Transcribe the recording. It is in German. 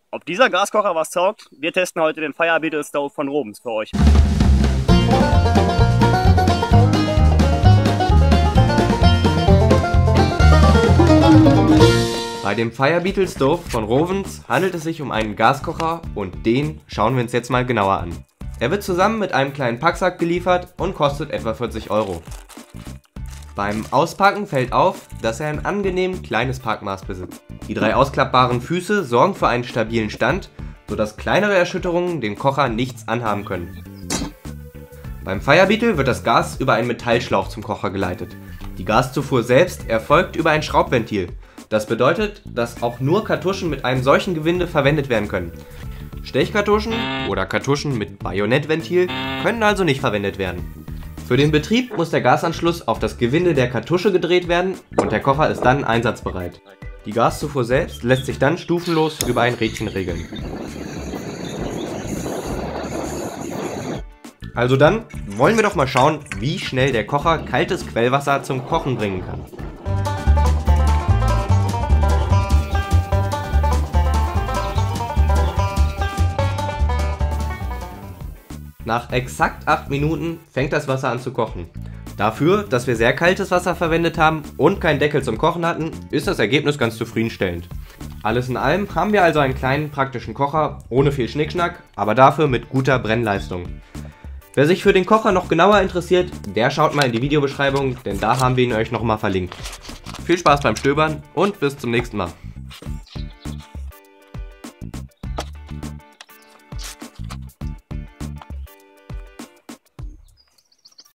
Ob dieser Gaskocher was taugt? Wir testen heute den Fire Beetle Stove von Rovens für euch. Bei dem Fire Beetle Stove von Rovens handelt es sich um einen Gaskocher und den schauen wir uns jetzt mal genauer an. Er wird zusammen mit einem kleinen Packsack geliefert und kostet etwa 40 Euro. Beim Auspacken fällt auf, dass er ein angenehm kleines Packmaß besitzt. Die 3 ausklappbaren Füße sorgen für einen stabilen Stand, sodass kleinere Erschütterungen dem Kocher nichts anhaben können. Beim Fire Beetle wird das Gas über einen Metallschlauch zum Kocher geleitet. Die Gaszufuhr selbst erfolgt über ein Schraubventil. Das bedeutet, dass auch nur Kartuschen mit einem solchen Gewinde verwendet werden können. Stechkartuschen oder Kartuschen mit Bajonettventil können also nicht verwendet werden. Für den Betrieb muss der Gasanschluss auf das Gewinde der Kartusche gedreht werden und der Kocher ist dann einsatzbereit. Die Gaszufuhr selbst lässt sich dann stufenlos über ein Rädchen regeln. Also dann wollen wir doch mal schauen, wie schnell der Kocher kaltes Quellwasser zum Kochen bringen kann. Nach exakt 8 Minuten fängt das Wasser an zu kochen. Dafür, dass wir sehr kaltes Wasser verwendet haben und keinen Deckel zum Kochen hatten, ist das Ergebnis ganz zufriedenstellend. Alles in allem haben wir also einen kleinen praktischen Kocher ohne viel Schnickschnack, aber dafür mit guter Brennleistung. Wer sich für den Kocher noch genauer interessiert, der schaut mal in die Videobeschreibung, denn da haben wir ihn euch nochmal verlinkt. Viel Spaß beim Stöbern und bis zum nächsten Mal.